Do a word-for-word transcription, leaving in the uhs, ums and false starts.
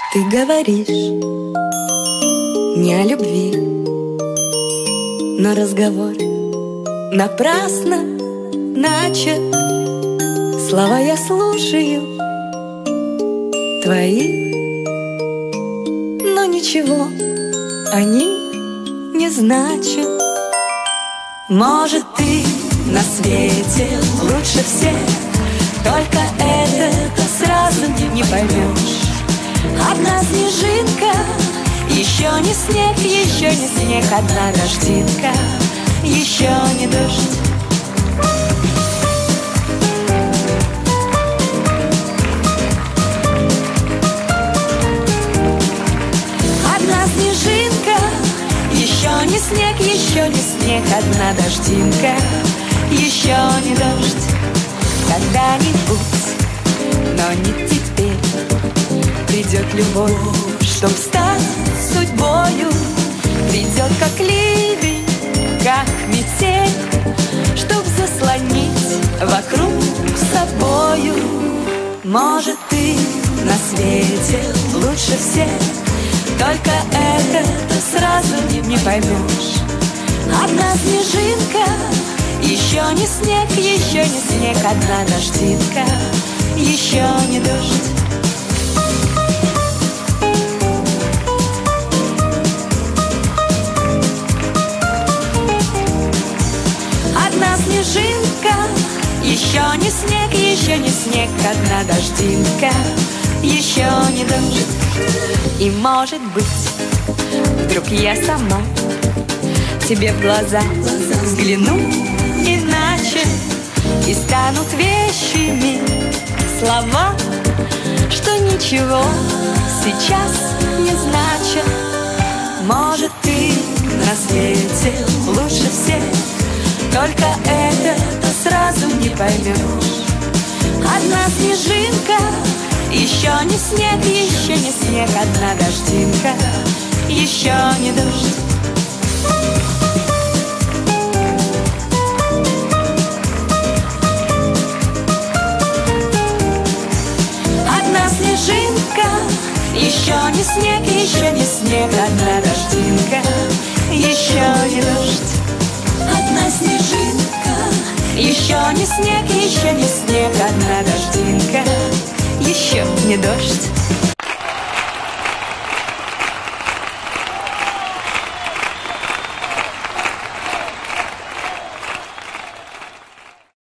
Ты говоришь не о любви, но разговор напрасно начат. Слова я слушаю твои, но ничего они не значат. Может, ты на свете лучше всех, только это сразу не поймешь. Одна снежинка, еще не снег, еще не снег, одна дождинка, еще не дождь. Одна снежинка, еще не снег, еще не снег, одна дождинка, еще не дождь. Когда-нибудь, но не теперь, придет любовь, чтоб стать судьбою. Придет как ливень, как метель, чтоб заслонить вокруг собою. Может, ты на свете лучше всех, только это ты сразу не, не поймешь. Одна снежинка, еще не снег, еще не снег, одна дождинка, еще не дождь. Одна снежинка, еще не снег, еще не снег, одна дождинка, еще не дождь. И может быть, вдруг я сама тебе в глаза взгляну иначе, и станут вещими слова, что ничего сейчас не значат. Может, ты на свете лучше всех, только это ты сразу не поймешь. Одна снежинка, еще не снег, еще не снег, одна дождинка, еще не дождь. Одна снежинка, еще не снег, еще не снег, одна дождинка, еще не дождь. Одна снежинка, еще не снег, еще не снег, одна дождинка, еще не дождь.